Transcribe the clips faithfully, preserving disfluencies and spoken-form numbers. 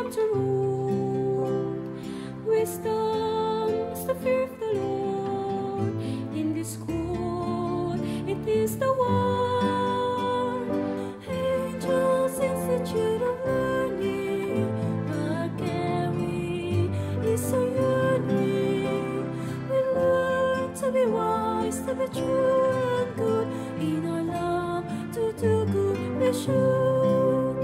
to rule. Wisdom is the fear of the Lord. In this school, it is the one. Angels Institute of Learning, McGarry is so unique. We learn to be wise, to be true and good. In our love, to do good, we should.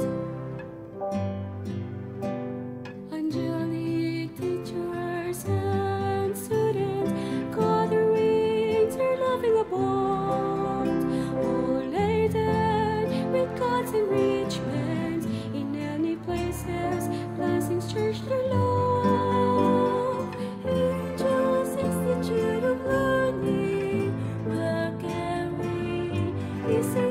Angelic teachers and students gathering their loving abode, all laden with God's enrichment. In any places, blessings church their love. Angels Institute of Learning, McGarry is a